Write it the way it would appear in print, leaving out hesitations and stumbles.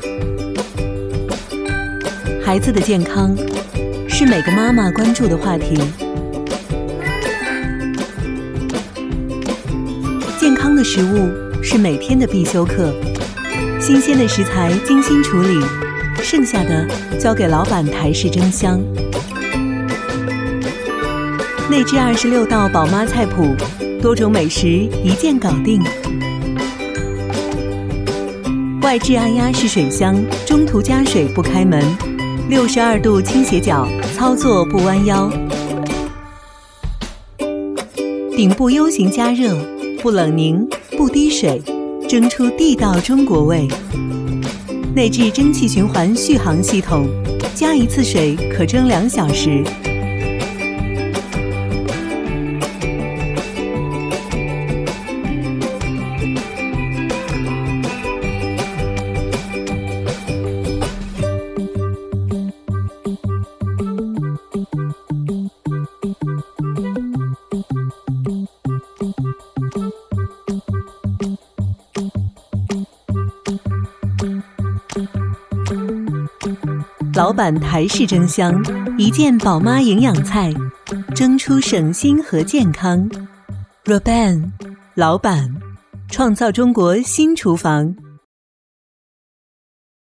孩子的健康是每个妈妈关注的话题。健康的食物是每天的必修课，新鲜的食材精心处理，剩下的交给老板台式蒸香。内置26道宝妈菜谱，多种美食一键搞定。外置按压式水箱，中途加水不开门，62度倾斜角，操作不弯腰。顶部 U 型加热，不冷凝，不滴水，蒸出地道中国味。内置蒸汽循环续航系统，加一次水可蒸2小时。老板台式蒸香，一件宝妈营养菜，蒸出省心和健康。Roban 老板，创造中国新厨房。